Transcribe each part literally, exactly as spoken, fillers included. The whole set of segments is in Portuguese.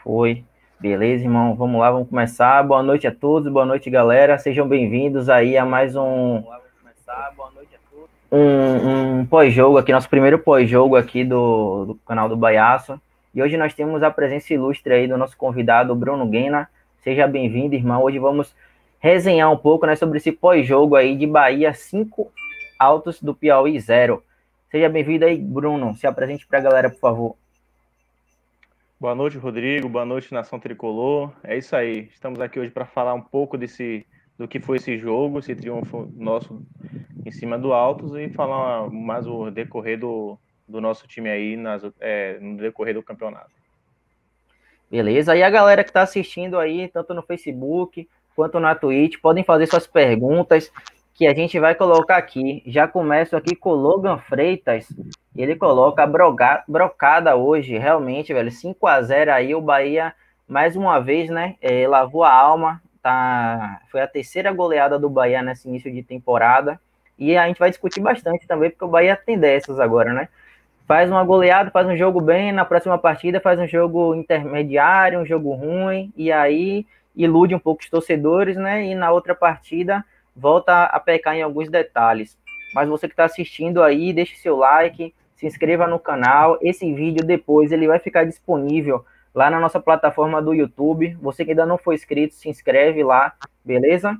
Foi. Beleza, irmão? Vamos lá, vamos começar. Boa noite a todos, boa noite, galera. Sejam bem-vindos aí a mais um, um, um pós-jogo aqui, nosso primeiro pós-jogo aqui do, do canal do Baiaço. E hoje nós temos a presença ilustre aí do nosso convidado, Bruno Guena. Seja bem-vindo, irmão. Hoje vamos resenhar um pouco, né, sobre esse pós-jogo aí de Bahia cinco Altos do Piauí zero. Seja bem-vindo aí, Bruno. Se apresente para a galera, por favor. Boa noite, Rodrigo. Boa noite, Nação Tricolor. É isso aí. Estamos aqui hoje para falar um pouco desse, do que foi esse jogo, esse triunfo nosso em cima do Altos e falar mais o decorrer do, do nosso time aí nas, é, no decorrer do campeonato. Beleza? E a galera que está assistindo aí, tanto no Facebook quanto na Twitch, podem fazer suas perguntas que a gente vai colocar aqui. Já começo aqui com o Logan Freitas. Ele coloca a broga, brocada hoje, realmente, velho. cinco a zero aí, o Bahia, mais uma vez, né? É, lavou a alma. Tá, foi a terceira goleada do Bahia nesse início de temporada. E a gente vai discutir bastante também, porque o Bahia tem dessas agora, né? Faz uma goleada, faz um jogo bem, na próxima partida faz um jogo intermediário, um jogo ruim, e aí ilude um pouco os torcedores, né? E na outra partida volta a pecar em alguns detalhes. Mas você que está assistindo aí, deixe seu like, se inscreva no canal. Esse vídeo depois ele vai ficar disponível lá na nossa plataforma do YouTube. Você que ainda não foi inscrito, se inscreve lá, beleza?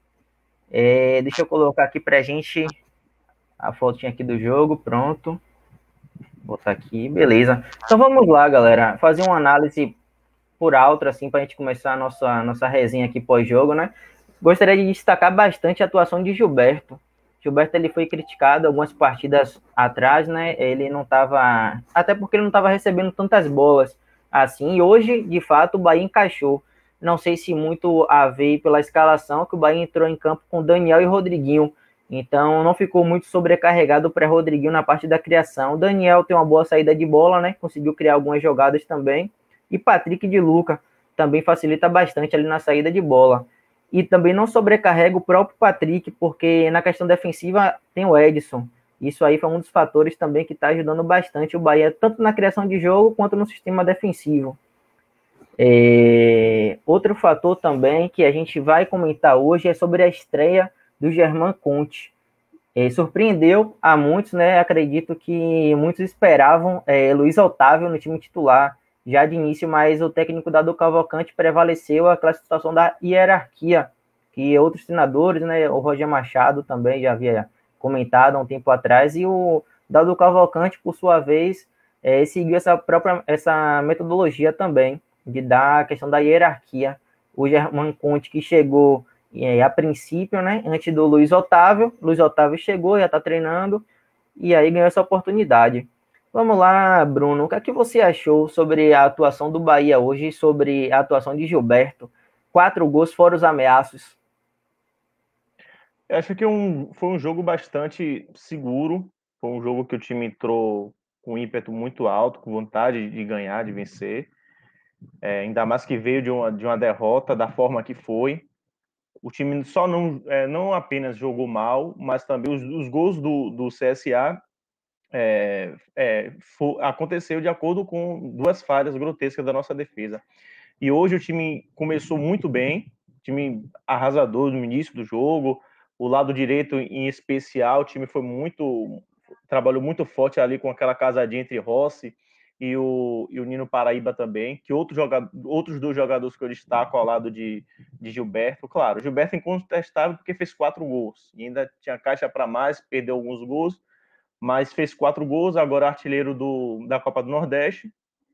É, deixa eu colocar aqui pra gente a fotinha aqui do jogo, pronto. Botar aqui, beleza. Então vamos lá, galera, fazer uma análise por alto, assim, para a gente começar a nossa, nossa resenha aqui pós-jogo, né? Gostaria de destacar bastante a atuação de Gilberto. Gilberto, ele foi criticado algumas partidas atrás, né? Ele não estava... Até porque ele não estava recebendo tantas bolas assim. E hoje, de fato, o Bahia encaixou. Não sei se muito a ver pela escalação, que o Bahia entrou em campo com Daniel e Rodriguinho. Então, não ficou muito sobrecarregado para Rodriguinho na parte da criação. O Daniel tem uma boa saída de bola, né? Conseguiu criar algumas jogadas também. E Patrick de Luca também facilita bastante ali na saída de bola. E também não sobrecarrega o próprio Patrick, porque na questão defensiva tem o Edson. Isso aí foi um dos fatores também que está ajudando bastante o Bahia, tanto na criação de jogo quanto no sistema defensivo. É... Outro fator também que a gente vai comentar hoje é sobre a estreia do Germán Conte. É, surpreendeu a muitos, né? Acredito que muitos esperavam é, Luiz Otávio no time titular já de início, mas o técnico Dado Cavalcante prevaleceu aquela situação da hierarquia, que outros treinadores, né? O Roger Machado também já havia comentado há um tempo atrás, e o Dado Cavalcante, por sua vez, é, seguiu essa própria essa metodologia também, de dar a questão da hierarquia. O Germán Conte, que chegou e a princípio, né, antes do Luiz Otávio, Luiz Otávio chegou, já está treinando, e aí ganhou essa oportunidade. Vamos lá, Bruno, o que é que você achou sobre a atuação do Bahia hoje, sobre a atuação de Gilberto? Quatro gols fora os ameaços. Eu acho que um, foi um jogo bastante seguro, foi um jogo que o time entrou com um ímpeto muito alto, com vontade de ganhar, de vencer, é, ainda mais que veio de uma, de uma derrota da forma que foi. O time só não, é, não apenas jogou mal, mas também os, os gols do, do C S A é, é, for, aconteceu de acordo com duas falhas grotescas da nossa defesa. E hoje o time começou muito bem, time arrasador no início do jogo, o lado direito em especial, o time foi muito, trabalhou muito forte ali com aquela casadinha entre Rossi e o, e o Nino Paraíba também, que outro jogador, outros dois jogadores que eu destaco ao lado de, de Gilberto, claro, o Gilberto é incontestável porque fez quatro gols, e ainda tinha caixa para mais, perdeu alguns gols, mas fez quatro gols, agora é artilheiro do, da Copa do Nordeste,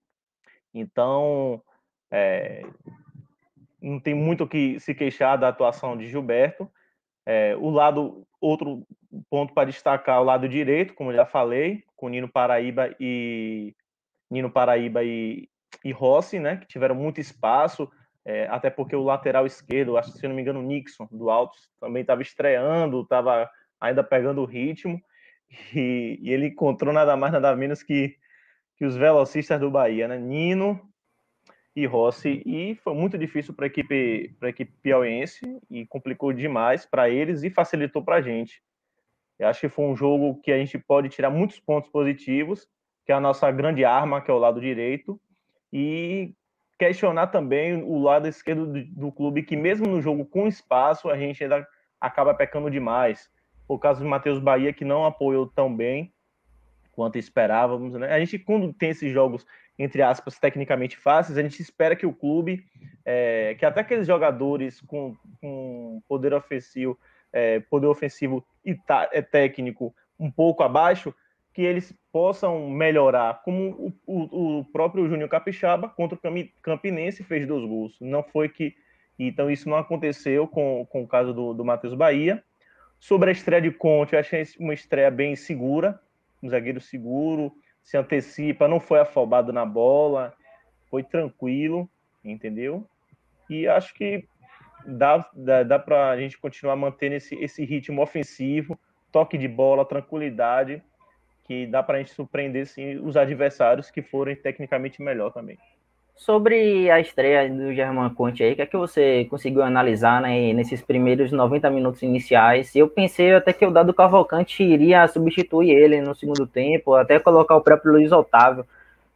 então é, não tem muito o que se queixar da atuação de Gilberto. É, o lado, outro ponto para destacar, o lado direito, como já falei, com Nino Paraíba e Nino Paraíba e, e Rossi, né, que tiveram muito espaço, é, até porque o lateral esquerdo, acho que se não me engano, o Nixon, do Altos, também estava estreando, estava ainda pegando o ritmo, e, e ele encontrou nada mais, nada menos que, que os velocistas do Bahia, né, Nino e Rossi, e foi muito difícil para a equipe, para a equipe piauiense, e complicou demais para eles e facilitou para a gente. Eu acho que foi um jogo que a gente pode tirar muitos pontos positivos, que é a nossa grande arma, que é o lado direito, e questionar também o lado esquerdo do, do clube, que mesmo no jogo com espaço, a gente ainda acaba pecando demais. Por causa do Matheus Bahia, que não apoiou tão bem quanto esperávamos, né? A gente, quando tem esses jogos, entre aspas, tecnicamente fáceis, a gente espera que o clube, é, que até aqueles jogadores com, com poder ofensivo, é, poder ofensivo e tá, é, técnico um pouco abaixo, que eles possam melhorar, como o, o, o próprio Júnior Capixaba contra o Campinense fez dois gols. Não foi que... Então isso não aconteceu com, com o caso do, do Matheus Bahia. Sobre a estreia de Conte, eu achei uma estreia bem segura, um zagueiro seguro, se antecipa, não foi afobado na bola, foi tranquilo, entendeu? E acho que dá, dá, dá para a gente continuar mantendo esse, esse ritmo ofensivo, toque de bola, tranquilidade, que dá para a gente surpreender sim, os adversários que forem tecnicamente melhor também. Sobre a estreia do Germán Conte aí, o que é que você conseguiu analisar, né, nesses primeiros noventa minutos iniciais? Eu pensei até que o Dado Cavalcante iria substituir ele no segundo tempo, até colocar o próprio Luiz Otávio,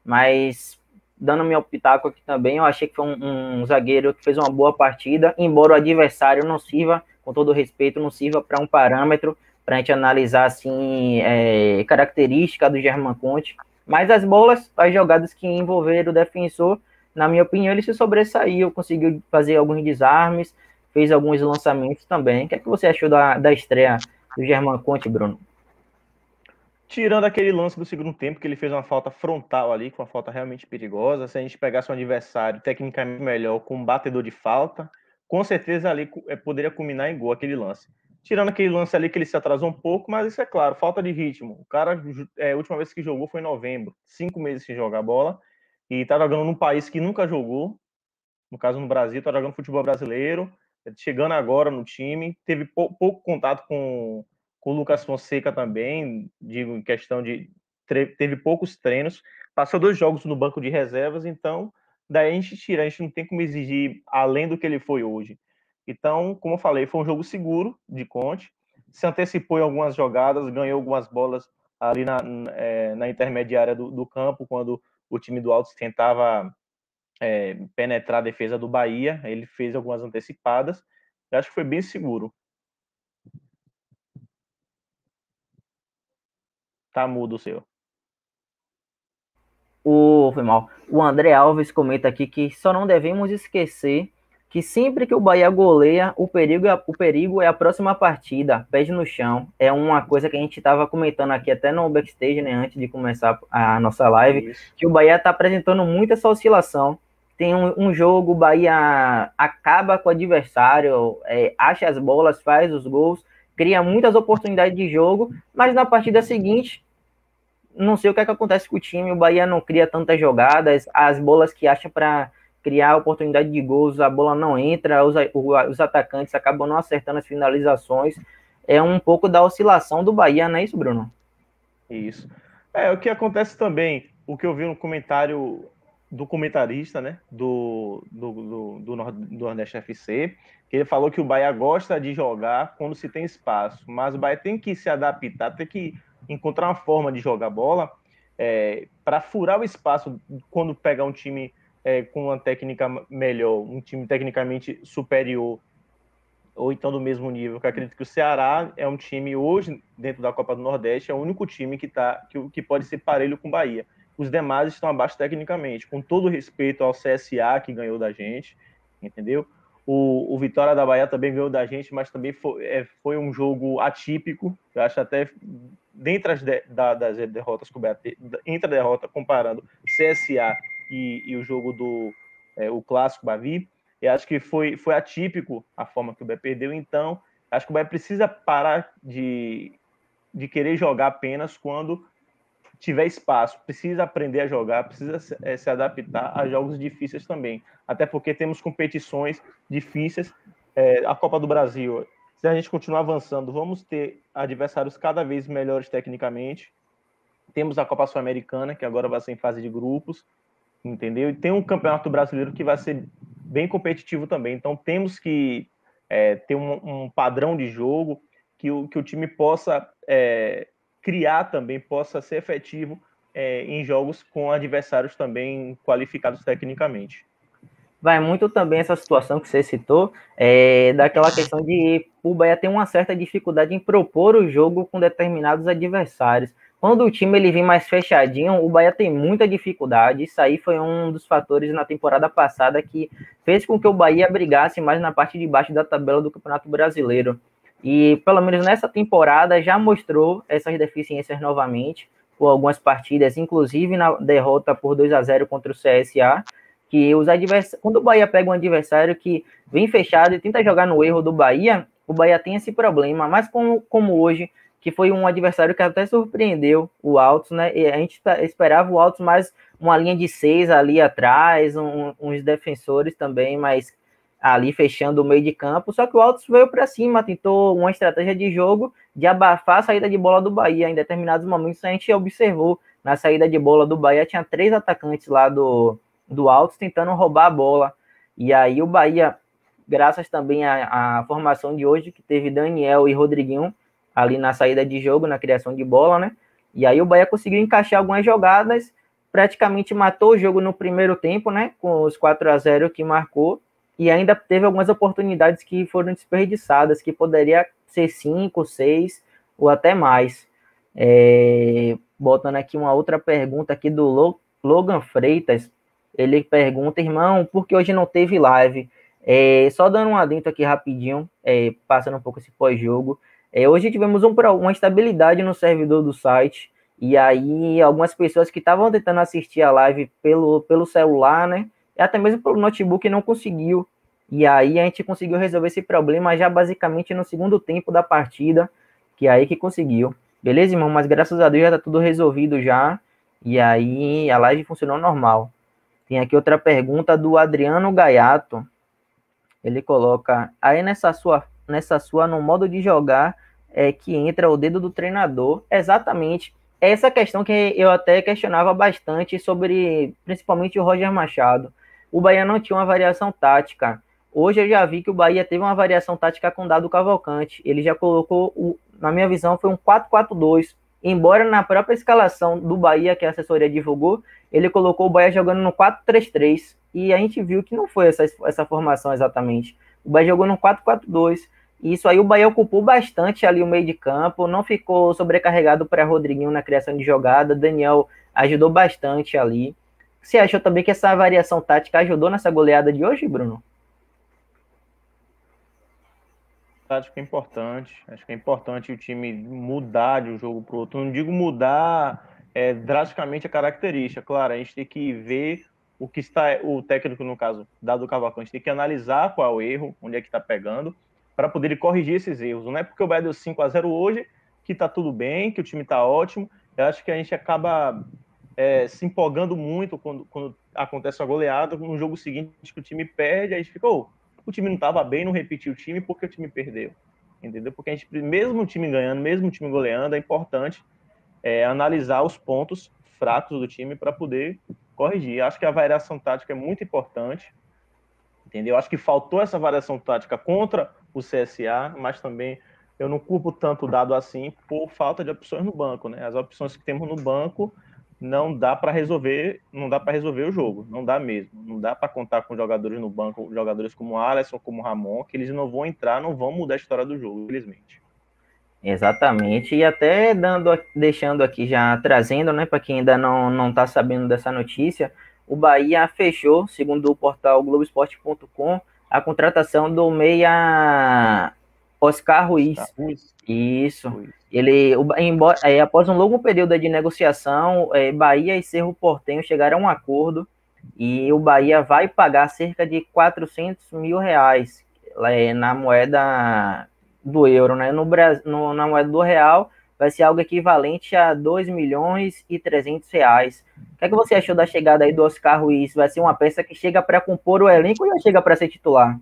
mas dando meu pitaco aqui também, eu achei que foi um, um zagueiro que fez uma boa partida, embora o adversário não sirva, com todo respeito, não sirva para um parâmetro para a gente analisar assim, é, característica do Germán Conte, mas as bolas, as jogadas que envolveram o defensor, na minha opinião, ele se sobressaiu, conseguiu fazer alguns desarmes, fez alguns lançamentos também. O que é que você achou da, da estreia do Germán Conte, Bruno? Tirando aquele lance do segundo tempo, que ele fez uma falta frontal ali, com uma falta realmente perigosa, se a gente pegasse um adversário tecnicamente melhor com um batedor de falta, com certeza ali poderia culminar em gol aquele lance. Tirando aquele lance ali que ele se atrasou um pouco, mas isso é claro, falta de ritmo. O cara, é, a última vez que jogou foi em novembro, cinco meses sem jogar bola, e tá jogando num país que nunca jogou, no caso no Brasil, tá jogando futebol brasileiro, chegando agora no time, teve pou, pouco contato com, com o Lucas Fonseca também, digo, em questão de... teve poucos treinos, passou dois jogos no banco de reservas, então daí a gente tira, a gente não tem como exigir além do que ele foi hoje. Então, como eu falei, foi um jogo seguro de Conte, se antecipou em algumas jogadas, ganhou algumas bolas ali na, é, na intermediária do, do campo, quando o time do Altos tentava é, penetrar a defesa do Bahia, ele fez algumas antecipadas, eu acho que foi bem seguro. Tá mudo o seu. O, foi mal. O André Alves comenta aqui que só não devemos esquecer que sempre que o Bahia goleia, o perigo, é, o perigo é a próxima partida, pés no chão. É uma coisa que a gente estava comentando aqui até no backstage, né, antes de começar a nossa live, Isso. que o Bahia está apresentando muito essa oscilação. Tem um, um jogo, o Bahia acaba com o adversário, é, acha as bolas, faz os gols, cria muitas oportunidades de jogo, mas na partida seguinte não sei o que é que acontece com o time, o Bahia não cria tantas jogadas, as bolas que acha para criar oportunidade de gols, a bola não entra, os, os atacantes acabam não acertando as finalizações, é um pouco da oscilação do Bahia, não é isso, Bruno? Isso. É, o que acontece também, o que eu vi no comentário do comentarista, né, do, do, do, do Nordeste F C, que ele falou que o Bahia gosta de jogar quando se tem espaço, mas o Bahia tem que se adaptar, tem que encontrar uma forma de jogar bola é, para furar o espaço quando pegar um time é, com uma técnica melhor, um time tecnicamente superior, ou então do mesmo nível, que eu acredito que o Ceará é um time hoje, dentro da Copa do Nordeste, é o único time que, tá, que, que pode ser parelho com o Bahia. Os demais estão abaixo tecnicamente, com todo respeito ao C S A, que ganhou da gente, entendeu? O, o Vitória da Bahia também ganhou da gente, mas também foi, é, foi um jogo atípico, eu acho até, dentre as de, da, das derrotas que o Bahia teve, entre a derrota, comparando C S A e, e o jogo do é, o clássico Bavi, eu acho que foi, foi atípico a forma que o Bahia perdeu, então acho que o Bahia precisa parar de, de querer jogar apenas quando tiver espaço, precisa aprender a jogar, precisa se, é, se adaptar a jogos difíceis também, até porque temos competições difíceis, é, a Copa do Brasil, se a gente continuar avançando, vamos ter adversários cada vez melhores tecnicamente, temos a Copa Sul-Americana, que agora vai ser em fase de grupos, entendeu? E tem um Campeonato Brasileiro que vai ser bem competitivo também. Então temos que é, ter um, um padrão de jogo que o, que o time possa é, criar também, possa ser efetivo é, em jogos com adversários também qualificados tecnicamente. vai muito também essa situação que você citou, é, daquela questão de o Bahia ter uma certa dificuldade em propor o jogo com determinados adversários. Quando o time ele vem mais fechadinho, o Bahia tem muita dificuldade. Isso aí foi um dos fatores na temporada passada que fez com que o Bahia brigasse mais na parte de baixo da tabela do Campeonato Brasileiro. E pelo menos nessa temporada já mostrou essas deficiências novamente por algumas partidas, inclusive na derrota por dois a zero contra o C S A, que os adversários, quando o Bahia pega um adversário que vem fechado e tenta jogar no erro do Bahia, o Bahia tem esse problema, mas como, como hoje, que foi um adversário que até surpreendeu o Altos, né? E a gente esperava o Altos mais uma linha de seis ali atrás, um, uns defensores também, mas ali fechando o meio de campo, só que o Altos veio para cima, tentou uma estratégia de jogo de abafar a saída de bola do Bahia. Em determinados momentos a gente observou na saída de bola do Bahia, tinha três atacantes lá do, do Altos tentando roubar a bola. E aí o Bahia, graças também à, à formação de hoje, que teve Daniel e Rodriguinho ali na saída de jogo, na criação de bola, né? E aí o Bahia conseguiu encaixar algumas jogadas, praticamente matou o jogo no primeiro tempo, né? Com os quatro a zero que marcou, e ainda teve algumas oportunidades que foram desperdiçadas, que poderia ser cinco, seis ou até mais. É, botando aqui uma outra pergunta aqui do Logan Freitas, ele pergunta, irmão, por que hoje não teve live? É, só dando um adendo aqui rapidinho, é, passando um pouco esse pós-jogo, é, hoje tivemos um, uma instabilidade no servidor do site, e aí algumas pessoas que estavam tentando assistir a live pelo, pelo celular, né, até mesmo pelo notebook não conseguiu, e aí a gente conseguiu resolver esse problema já basicamente no segundo tempo da partida, que é aí que conseguiu. Beleza, irmão? Mas graças a Deus já tá tudo resolvido já, e aí a live funcionou normal. Tem aqui outra pergunta do Adriano Gaiato. Ele coloca, aí nessa sua, nessa sua no modo de jogar, é que entra o dedo do treinador. Exatamente. Essa questão que eu até questionava bastante sobre, principalmente o Roger Machado. O Bahia não tinha uma variação tática. Hoje eu já vi que o Bahia teve uma variação tática com Dado Cavalcante. Ele já colocou, o, na minha visão, foi um quatro quatro dois. Embora na própria escalação do Bahia, que a assessoria divulgou, ele colocou o Bahia jogando no quatro três três. E a gente viu que não foi essa, essa formação exatamente. O Bahia jogou no quatro quatro dois. E isso aí o Bahia ocupou bastante ali o meio de campo. Não ficou sobrecarregado para Rodriguinho na criação de jogada. Daniel ajudou bastante ali. Você achou também que essa variação tática ajudou nessa goleada de hoje, Bruno? Acho que é importante. Acho que é importante o time mudar de um jogo para o outro. Não digo mudar é, drasticamente a característica. Claro, a gente tem que ver o que está, o técnico, no caso, Dado Cavalcante, a gente tem que analisar qual é o erro, onde é que está pegando, para poder corrigir esses erros. Não é porque o Bahia deu cinco a zero hoje que está tudo bem, que o time está ótimo. Eu acho que a gente acaba é, se empolgando muito quando, quando acontece uma goleada. No jogo seguinte, que o time perde, a gente fica, oh, o time não estava bem, não repetiu o time, porque o time perdeu. Entendeu? Porque a gente, mesmo o time ganhando, mesmo o time goleando, é importante é, analisar os pontos fracos do time para poder corrigir. Acho que a variação tática é muito importante, entendeu? Acho que faltou essa variação tática contra o C S A, mas também eu não culpo tanto o Dado assim por falta de opções no banco, né? As opções que temos no banco não dá para resolver, não dá para resolver o jogo, não dá mesmo. Não dá para contar com jogadores no banco, jogadores como o Alisson, como o Ramon, que eles não vão entrar, não vão mudar a história do jogo, infelizmente. Exatamente, e até dando, deixando aqui já trazendo, né, para quem ainda não não está sabendo dessa notícia, o Bahia fechou, segundo o portal Globoesporte ponto com, a contratação do meia Oscar Ruiz. Oscar Ruiz. Isso. Ruiz. Ele, embora, é, após um longo período de negociação, é, Bahia e Cerro Porteño chegaram a um acordo e o Bahia vai pagar cerca de quatrocentos mil reais é, na moeda do euro, né? No Brasil, no, na moeda do real, vai ser algo equivalente a dois milhões e trezentos reais. O que é que você achou da chegada aí do Oscar Ruiz? Vai ser uma peça que chega para compor o elenco ou já chega para ser titular?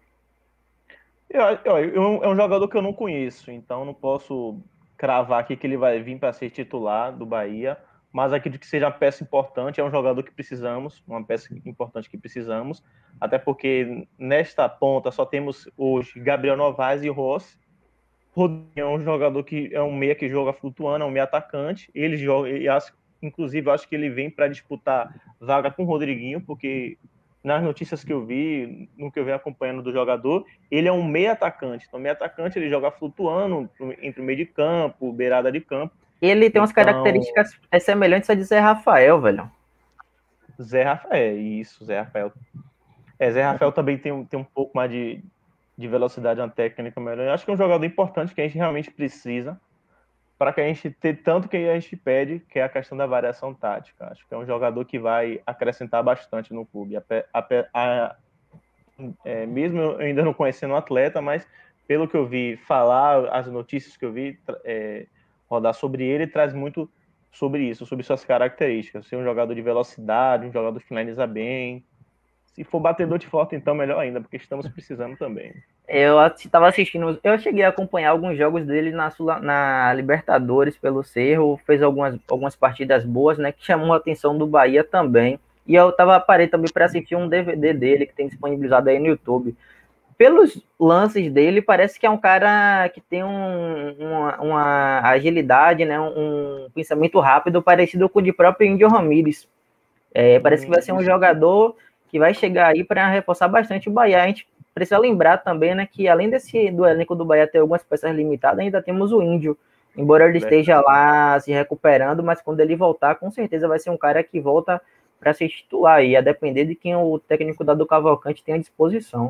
Eu, eu, eu, é um jogador que eu não conheço, então não posso cravar aqui que ele vai vir para ser titular do Bahia, mas acredito que seja uma peça importante, é um jogador que precisamos, uma peça importante que precisamos, até porque nesta ponta só temos hoje Gabriel Novaes e Rossi. Rodriguinho é um jogador que é um meia que joga flutuando, é um meia atacante, ele joga, e acho, inclusive eu acho que ele vem para disputar vaga com o Rodriguinho, porque nas notícias que eu vi, no que eu venho acompanhando do jogador, ele é um meio atacante. Então, meio atacante, ele joga flutuando entre o meio de campo, beirada de campo. Ele tem umas então, características semelhantes a de Zé Rafael, velho. Zé Rafael, isso, Zé Rafael. É, Zé Rafael também tem, tem um pouco mais de, de velocidade, uma técnica melhor. Eu acho que é um jogador importante que a gente realmente precisa para que a gente ter tanto que a gente pede, que é a questão da variação tática. Acho que é um jogador que vai acrescentar bastante no clube. A, a, a, é, mesmo eu ainda não conhecendo o atleta, mas pelo que eu vi falar, as notícias que eu vi é, rodar sobre ele, traz muito sobre isso, sobre suas características. Ser um jogador de velocidade, um jogador que finaliza bem. Se for batedor de falta, então melhor ainda, porque estamos precisando também. Eu estava assistindo, eu cheguei a acompanhar alguns jogos dele na, na Libertadores pelo Cerro, fez algumas, algumas partidas boas, né, que chamou a atenção do Bahia também. E eu tava parei também para assistir um D V D dele que tem disponibilizado aí no YouTube. Pelos lances dele, parece que é um cara que tem um, uma, uma agilidade, né, um, um pensamento rápido parecido com o de próprio Índio Ramírez. É, parece hum, que vai ser um isso. jogador que vai chegar aí para reforçar bastante o Bahia. A gente precisa lembrar também, né, que além desse do elenco do Bahia ter algumas peças limitadas, ainda temos o Índio. Embora ele esteja lá se recuperando, mas quando ele voltar, com certeza vai ser um cara que volta para se titular aí, a depender de quem o técnico da do Cavalcante tem à disposição.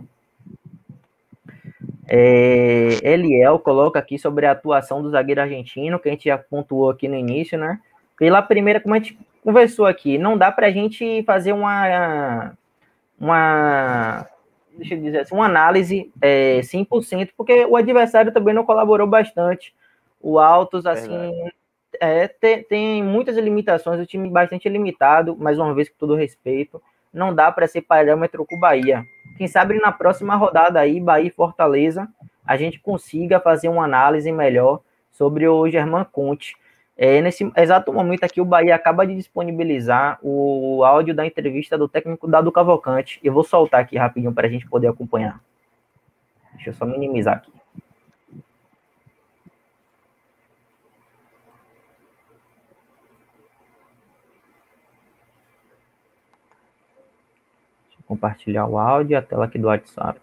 É, Eliel coloca aqui sobre a atuação do zagueiro argentino, que a gente já pontuou aqui no início, né? Pela primeira, como a gente conversou aqui, não dá para a gente fazer uma, uma, deixa eu dizer assim, uma análise é, cem por cento, porque o adversário também não colaborou bastante. O Altos, assim, é, tem, tem muitas limitações, o time bastante limitado, mais uma vez, com todo respeito, não dá para ser parâmetro com o Bahia. Quem sabe na próxima rodada aí, Bahia e Fortaleza, a gente consiga fazer uma análise melhor sobre o Germán Conte. É, nesse exato momento aqui, o Bahia acaba de disponibilizar o áudio da entrevista do técnico Dado Cavalcante. Eu vou soltar aqui rapidinho para a gente poder acompanhar. Deixa eu só minimizar aqui. Deixa eu compartilhar o áudio e a tela aqui do WhatsApp.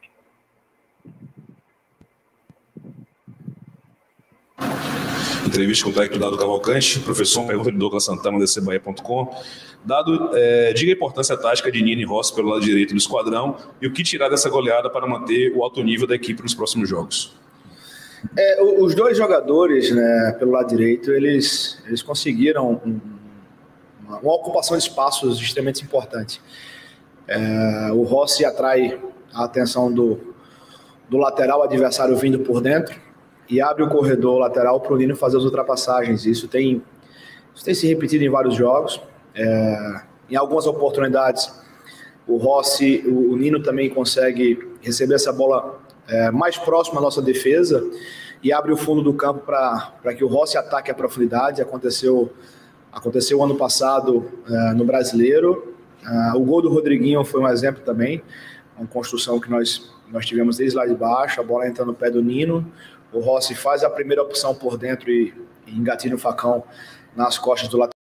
Entrevista com o técnico Dado Cavalcante, professor pergunta de Douglas Santana, D C Bahia ponto com. Dado, é, diga a importância tática de Nino e Rossi pelo lado direito do esquadrão e o que tirar dessa goleada para manter o alto nível da equipe nos próximos jogos. É, os dois jogadores, né, pelo lado direito, eles, eles conseguiram um, uma, uma ocupação de espaços extremamente importante. É, o Rossi atrai a atenção do, do lateral adversário vindo por dentro e abre o corredor lateral para o Nino fazer as ultrapassagens. Isso tem, isso tem se repetido em vários jogos. É, em algumas oportunidades, o Rossi, o, o Nino também consegue receber essa bola é, mais próximo à nossa defesa e abre o fundo do campo para que o Rossi ataque a profundidade. Aconteceu, aconteceu ano passado é, no Brasileiro. É, o gol do Rodriguinho foi um exemplo também, uma construção que nós, nós tivemos desde lá de baixo, a bola entra no pé do Nino. O Rossi faz a primeira opção por dentro e, e engatilha o facão nas costas do lateral.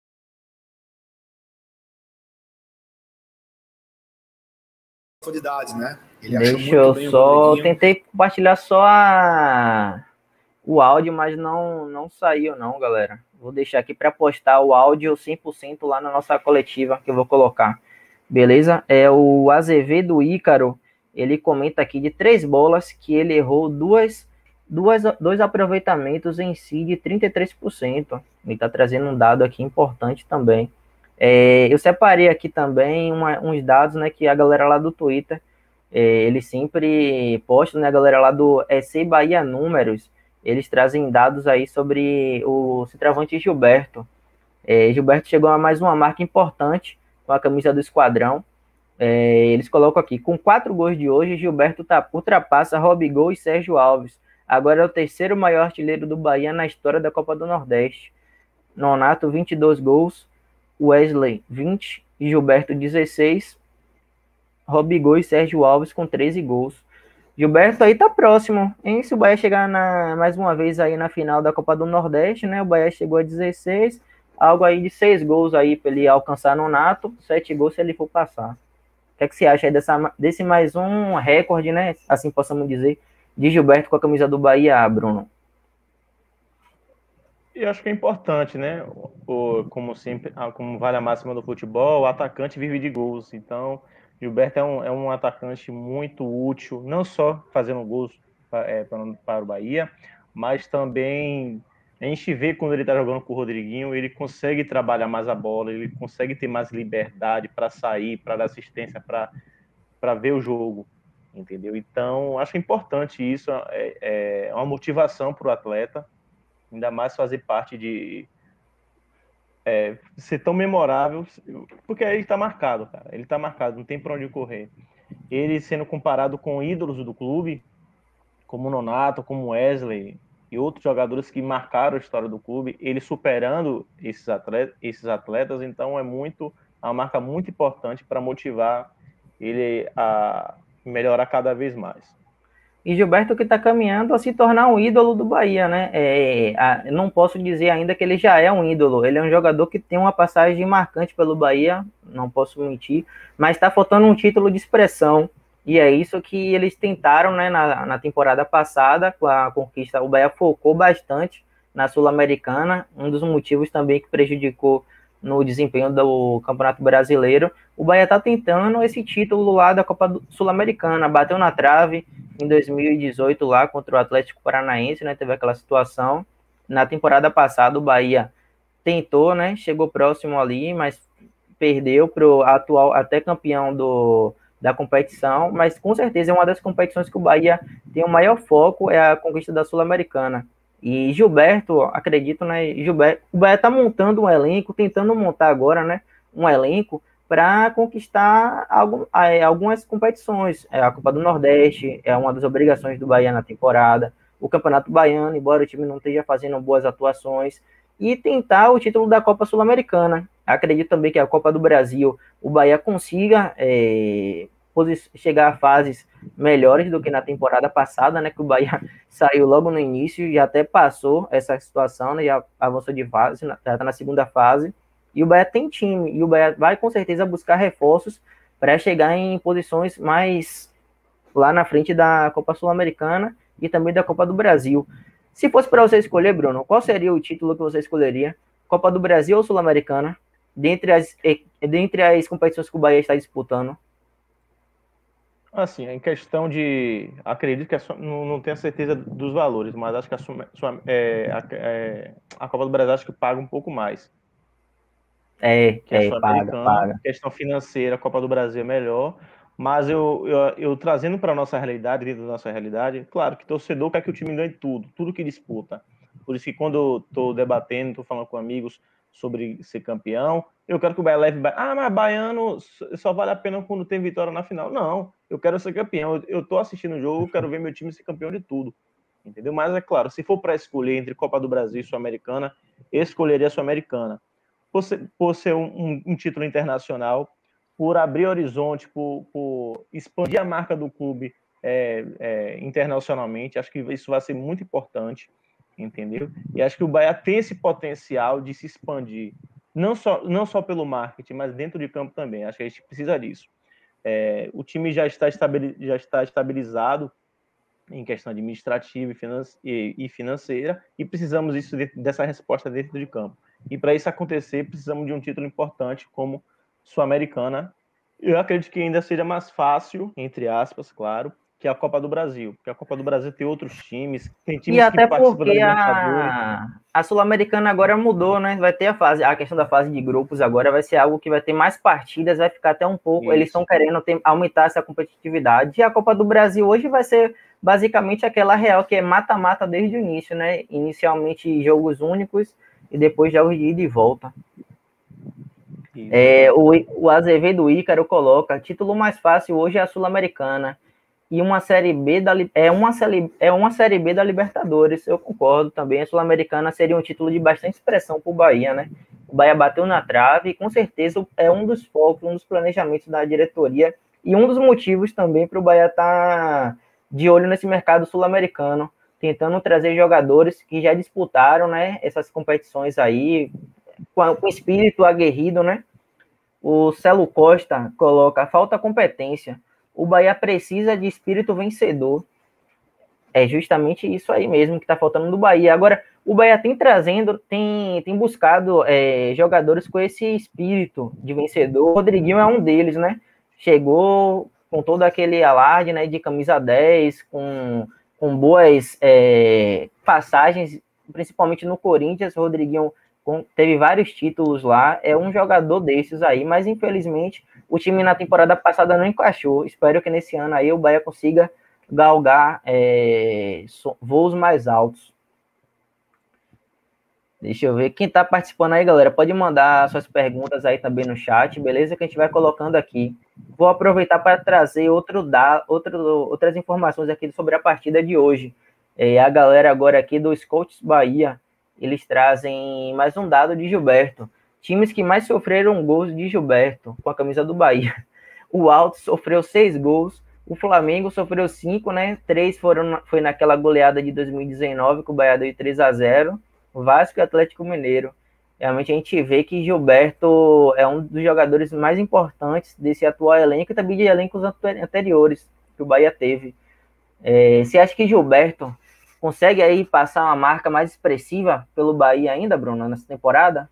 Profundidade, né? Ele Deixa eu bem só... Tentei compartilhar só a... o áudio, mas não, não saiu não, galera. Vou deixar aqui para postar o áudio cem por cento lá na nossa coletiva que eu vou colocar. Beleza? É o Azevedo Ícaro. Ele comenta aqui de três bolas que ele errou duas... Duas, dois aproveitamentos em si de trinta e três por cento. Ele está trazendo um dado aqui importante também. É, eu separei aqui também uma, uns dados, né, que a galera lá do Twitter, é, eles sempre postam, né, a galera lá do E C Bahia Números, eles trazem dados aí sobre o centroavante Gilberto. É, Gilberto chegou a mais uma marca importante com a camisa do esquadrão. É, eles colocam aqui, com quatro gols de hoje, Gilberto tá, ultrapassa Robigol e Sérgio Alves. Agora é o terceiro maior artilheiro do Bahia na história da Copa do Nordeste. Nonato, vinte e dois gols. Wesley, vinte. E Gilberto, dezesseis. Robigol e Sérgio Alves com treze gols. Gilberto aí tá próximo, hein? Se o Bahia chegar na, mais uma vez aí na final da Copa do Nordeste, né? O Bahia chegou a dezesseis. Algo aí de seis gols aí para ele alcançar Nonato. sete gols se ele for passar. O que é que você acha aí dessa, desse mais um recorde, né? Assim possamos dizer, de Gilberto com a camisa do Bahia, Bruno? E acho que é importante, né? O, como sempre, como vale a máxima do futebol, o atacante vive de gols. Então, Gilberto é um, é um atacante muito útil, não só fazendo gols é, para, para o Bahia, mas também a gente vê quando ele está jogando com o Rodriguinho, ele consegue trabalhar mais a bola, ele consegue ter mais liberdade para sair, para dar assistência, para para ver o jogo, entendeu? Então, acho importante isso, é, é uma motivação para o atleta, ainda mais fazer parte de é, ser tão memorável, porque aí ele está marcado, cara. Ele está marcado, não tem para onde correr. Ele sendo comparado com ídolos do clube, como Nonato, como Wesley e outros jogadores que marcaram a história do clube, ele superando esses atletas, esses atletas, então é muito é uma marca muito importante para motivar ele a melhorar cada vez mais. E Gilberto que está caminhando a se tornar um ídolo do Bahia, né? É, a, não posso dizer ainda que ele já é um ídolo. Ele é um jogador que tem uma passagem marcante pelo Bahia, não posso mentir, mas está faltando um título de expressão. E é isso que eles tentaram, né, na, na temporada passada, com a conquista. O Bahia focou bastante na Sul-Americana, um dos motivos também que prejudicou no desempenho do Campeonato Brasileiro. O Bahia está tentando esse título lá da Copa Sul-Americana, bateu na trave em dois mil e dezoito lá contra o Atlético Paranaense, né, teve aquela situação. Na temporada passada o Bahia tentou, né, chegou próximo ali, mas perdeu para o atual até campeão do, da competição, mas com certeza é uma das competições que o Bahia tem o maior foco, é a conquista da Sul-Americana. E Gilberto, acredito, né, Gilberto, o Bahia está montando um elenco, tentando montar agora, né, um elenco para conquistar algum, algumas competições. A Copa do Nordeste é uma das obrigações do Bahia na temporada, o Campeonato Baiano, embora o time não esteja fazendo boas atuações, e tentar o título da Copa Sul-Americana. Acredito também que a Copa do Brasil, o Bahia consiga é, chegar a fases melhores do que na temporada passada, né, que o Bahia saiu logo no início e até passou essa situação, né, já avançou de fase, já está na segunda fase, e o Bahia tem time, e o Bahia vai com certeza buscar reforços para chegar em posições mais lá na frente da Copa Sul-Americana e também da Copa do Brasil. Se fosse para você escolher, Bruno, qual seria o título que você escolheria? Copa do Brasil ou Sul-Americana? Dentre as, dentre as competições que o Bahia está disputando? Assim, em questão de... Acredito que a, não, não tenho certeza dos valores, mas acho que a, é, a, é, a Copa do Brasil acho que paga um pouco mais. É, que é, é paga, paga. Questão financeira, a Copa do Brasil é melhor, mas eu, eu, eu trazendo para a nossa realidade, dentro da nossa realidade, claro que torcedor quer que o time ganhe tudo, tudo que disputa. Por isso que quando eu estou debatendo, estou falando com amigos sobre ser campeão, eu quero que o Bahia leve... Ah, mas baiano só vale a pena quando tem vitória na final. Não, eu quero ser campeão. Eu estou assistindo o jogo, eu quero ver meu time ser campeão de tudo. Entendeu? Mas é claro, se for para escolher entre Copa do Brasil e Sul-Americana, eu escolheria a Sul-Americana. Por ser, por ser um, um, um título internacional, por abrir horizonte, por, por expandir a marca do clube é, é, internacionalmente. Acho que isso vai ser muito importante, entendeu? E acho que o Bahia tem esse potencial de se expandir, não só, não só pelo marketing, mas dentro de campo também. Acho que a gente precisa disso. É, o time já está, já está estabilizado em questão administrativa e financeira, e precisamos disso, dessa resposta dentro de campo. E para isso acontecer, precisamos de um título importante como Sul-Americana. Eu acredito que ainda seja mais fácil, entre aspas, claro, que a Copa do Brasil, porque a Copa do Brasil tem outros times, tem times e até que participam porque da Libertadores. A, a Sul-Americana agora mudou, né? Vai ter a fase, a questão da fase de grupos agora vai ser algo que vai ter mais partidas, vai ficar até um pouco. Isso. Eles estão querendo ter, aumentar essa competitividade. E a Copa do Brasil hoje vai ser basicamente aquela real que é mata-mata desde o início, né? Inicialmente jogos únicos e depois jogos de ida e volta. É, o, o Azevedo Ícaro coloca: título mais fácil hoje é a Sul-Americana e uma série B da é uma série, é uma série B da Libertadores. Eu concordo também. A Sul-Americana seria um título de bastante expressão para o Bahia, né? O Bahia bateu na trave e com certeza é um dos focos, um dos planejamentos da diretoria e um dos motivos também para o Bahia estar de olho nesse mercado sul-americano, tentando trazer jogadores que já disputaram, né, essas competições aí com, com espírito aguerrido, né? O Celo Costa coloca, falta competência. O Bahia precisa de espírito vencedor. É justamente isso aí mesmo que está faltando do Bahia. Agora, o Bahia tem trazendo, tem, tem buscado é, jogadores com esse espírito de vencedor. O Rodriguinho é um deles, né? Chegou com todo aquele alarde, né, de camisa dez, com, com boas é, passagens, principalmente no Corinthians. O Rodriguinho com, teve vários títulos lá. É um jogador desses aí, mas infelizmente o time na temporada passada não encaixou. Espero que nesse ano aí o Bahia consiga galgar é, voos mais altos. Deixa eu ver quem tá participando aí, galera. Pode mandar suas perguntas aí também no chat, beleza? Que a gente vai colocando aqui. Vou aproveitar para trazer outro da, outro, outras informações aqui sobre a partida de hoje. É, a galera agora aqui do Scouts Bahia, eles trazem mais um dado de Gilberto. Times que mais sofreram gols de Gilberto com a camisa do Bahia. O Alto sofreu seis gols. O Flamengo sofreu cinco, né? Três foram, foi naquela goleada de dois mil e dezenove, que o Bahia deu de três a zero. O Vasco e o Atlético Mineiro. Realmente a gente vê que Gilberto é um dos jogadores mais importantes desse atual elenco e também de elencos anteriores que o Bahia teve. É, você acha que Gilberto consegue aí passar uma marca mais expressiva pelo Bahia ainda, Bruno, nessa temporada?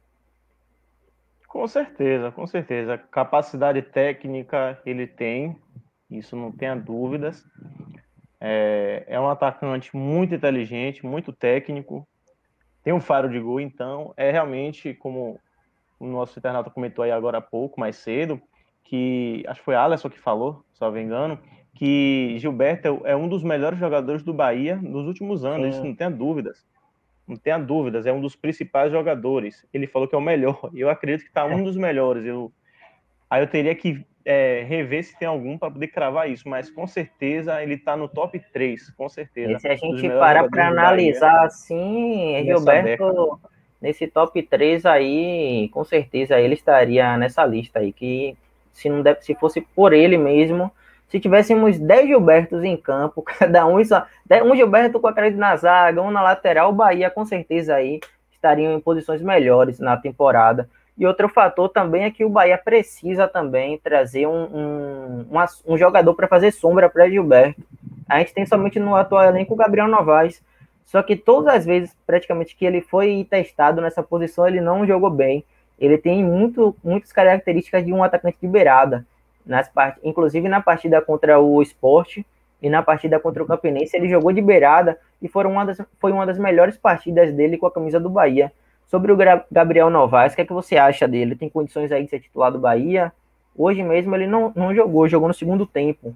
Com certeza, com certeza. Capacidade técnica ele tem. Isso não tenha dúvidas. É, é um atacante muito inteligente, muito técnico, tem um faro de gol, então é realmente, como o nosso internauta comentou aí agora há pouco, mais cedo, que acho que foi Alisson que falou, se não me engano, que Gilberto é um dos melhores jogadores do Bahia nos últimos anos. Sim. Isso não tenha dúvidas. Não tenha dúvidas, é um dos principais jogadores. Ele falou que é o melhor. Eu acredito que está um dos melhores. Eu, aí eu teria que É, rever se tem algum para poder cravar isso, mas com certeza ele está no top três, com certeza. E se a gente parar para analisar Bahia, assim, Gilberto, nesse top três aí, com certeza ele estaria nessa lista aí, que se não deve, se fosse por ele mesmo, se tivéssemos dez Gilbertos em campo, cada um, um Gilberto com a crédito na zaga, um na lateral, o Bahia com certeza aí estariam em posições melhores na temporada. E outro fator também é que o Bahia precisa também trazer um, um, um, um jogador para fazer sombra para Gilberto. A gente tem somente no atual elenco o Gabriel Novaes, só que todas as vezes praticamente que ele foi testado nessa posição, ele não jogou bem. Ele tem muito, muitas características de um atacante de beirada, nas part... inclusive na partida contra o Sport e na partida contra o Campinense, ele jogou de beirada e foram uma das, foi uma das melhores partidas dele com a camisa do Bahia. Sobre o Gabriel Novaes, o que é que você acha dele? Tem condições aí de ser titular do Bahia? Hoje mesmo ele não, não jogou, jogou no segundo tempo.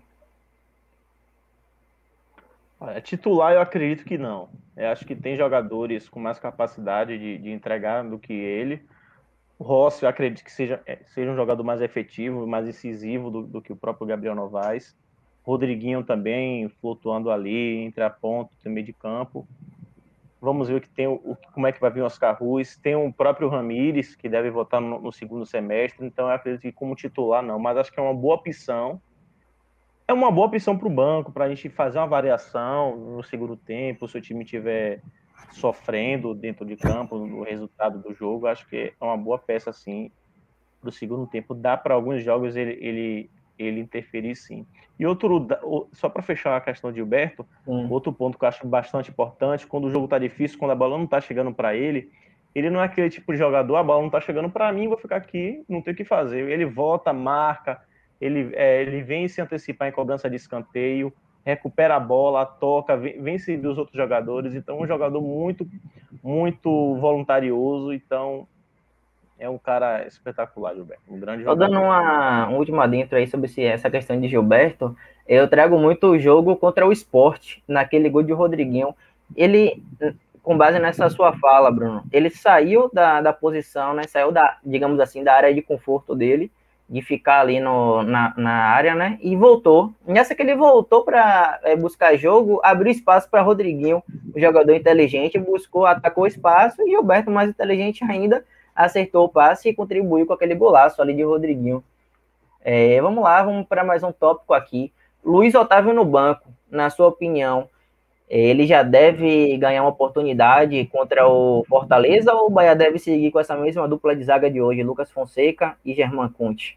É, titular eu acredito que não. Eu acho que tem jogadores com mais capacidade de, de entregar do que ele. O Rossi eu acredito que seja, seja um jogador mais efetivo, mais incisivo do, do que o próprio Gabriel Novaes. Rodriguinho também flutuando ali entre a ponta e meio de campo. Vamos ver o que tem, o, como é que vai vir o Oscar Ruiz. Tem o próprio Ramires, que deve voltar no, no segundo semestre. Então, eu acredito que como titular, não. Mas acho que é uma boa opção. É uma boa opção para o banco, para a gente fazer uma variação no segundo tempo, se o time estiver sofrendo dentro de campo, no resultado do jogo. Acho que é uma boa peça, sim, para o segundo tempo. Dá para alguns jogos ele... ele ele interferir, sim. E outro, só para fechar a questão de Gilberto, hum. outro ponto que eu acho bastante importante, quando o jogo tá difícil, quando a bola não tá chegando para ele, ele não é aquele tipo de jogador, a bola não tá chegando para mim, vou ficar aqui, não tem o que fazer. Ele volta, marca, ele, é, ele vem se antecipar em cobrança de escanteio, recupera a bola, toca, vence dos outros jogadores, então é um jogador muito, muito voluntarioso, então é um cara espetacular, Gilberto. Um grande jogador. Tô dando uma, um último adentro aí sobre esse, essa questão de Gilberto. Eu trago muito o jogo contra o Sport, naquele gol de Rodriguinho. Ele, com base nessa sua fala, Bruno, ele saiu da, da posição, né? Saiu da, digamos assim, da área de conforto dele, de ficar ali no, na, na área, né? E voltou. Nessa que ele voltou para é, buscar jogo, abriu espaço para Rodriguinho, um jogador inteligente, buscou, atacou o espaço, e Gilberto, mais inteligente ainda, acertou o passe e contribuiu com aquele golaço ali de Rodriguinho. É, vamos lá, vamos para mais um tópico aqui. Luiz Otávio no banco, na sua opinião, ele já deve ganhar uma oportunidade contra o Fortaleza ou o Bahia deve seguir com essa mesma dupla de zaga de hoje, Lucas Fonseca e Germán Conte?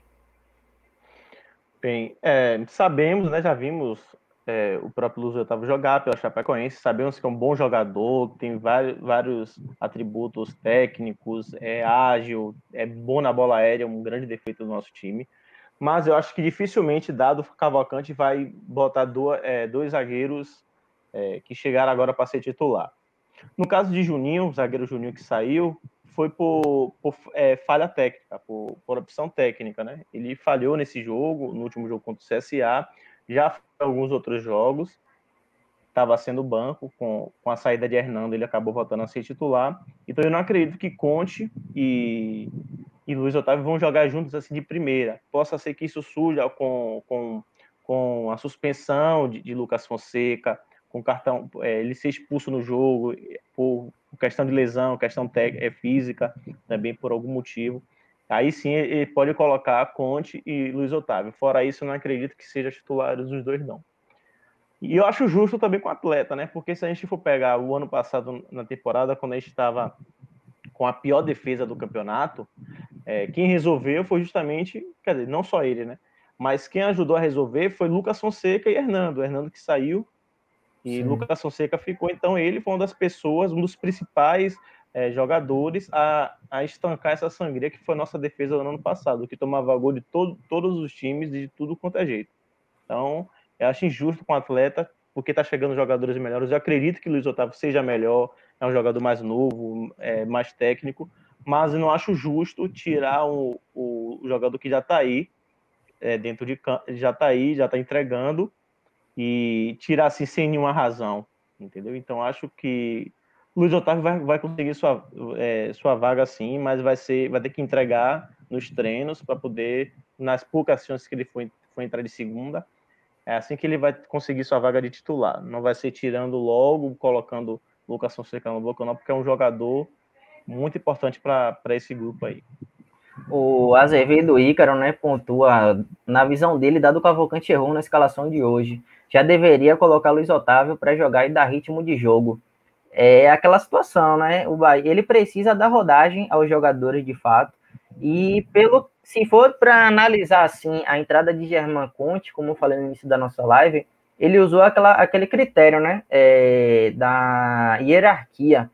Bem, é, sabemos, né, já vimos é, o próprio Luiz Otávio jogar pela Chapecoense, sabemos que é um bom jogador, tem vários, vários atributos técnicos, é ágil, é bom na bola aérea, um grande defeito do nosso time, mas eu acho que dificilmente, dado o Cavalcante, vai botar dois, é, dois zagueiros é, que chegaram agora para ser titular. No caso de Juninho, o zagueiro Juninho que saiu, foi por, por é, falha técnica, por, por opção técnica, né? Ele falhou nesse jogo, no último jogo contra o C S A, já foi em alguns outros jogos, estava sendo banco, com, com a saída de Hernando, ele acabou voltando a ser titular. Então eu não acredito que Conte e, e Luiz Otávio vão jogar juntos assim de primeira. Possa ser que isso surja com, com, com a suspensão de, de Lucas Fonseca, com cartão, é, ele ser expulso no jogo por questão de lesão, questão é, física, também por algum motivo. Aí sim ele pode colocar Conte e Luiz Otávio. Fora isso, eu não acredito que seja titulares os dois, não. E eu acho justo também com o atleta, né? Porque se a gente for pegar o ano passado na temporada, quando a gente estava com a pior defesa do campeonato, é, quem resolveu foi justamente, quer dizer, não só ele, né? Mas quem ajudou a resolver foi Lucas Fonseca e Hernando. O Hernando que saiu e Sim. Lucas Fonseca ficou, então ele foi uma das pessoas, um dos principais é, jogadores a, a estancar essa sangria que foi a nossa defesa no ano passado, que tomava gol de todo, todos os times e de tudo quanto é jeito. Então, eu acho injusto com o atleta, porque está chegando jogadores melhores. Eu acredito que o Luiz Otávio seja melhor, é um jogador mais novo, é, mais técnico, mas eu não acho justo tirar o, o jogador que já está aí, é, dentro de campo, já está aí, já está entregando, e tirar assim sem nenhuma razão, entendeu? Então acho que Luiz Otávio vai, vai conseguir sua, é, sua vaga sim, mas vai, ser, vai ter que entregar nos treinos para poder, nas poucas chances que ele foi, foi entrar de segunda, é assim que ele vai conseguir sua vaga de titular. Não vai ser tirando logo, colocando Lucas Fonseca no bloco, não, porque é um jogador muito importante para esse grupo aí. O Azevedo Ícaro, né, pontua, na visão dele, dado o Cavalcante errou na escalação de hoje, já deveria colocar Luiz Otávio para jogar e dar ritmo de jogo. É aquela situação, né? O Bahia, ele precisa dar rodagem aos jogadores de fato. E pelo, se for para analisar assim a entrada de Germán Conte, como eu falei no início da nossa live, ele usou aquela, aquele critério, né? É, da hierarquia,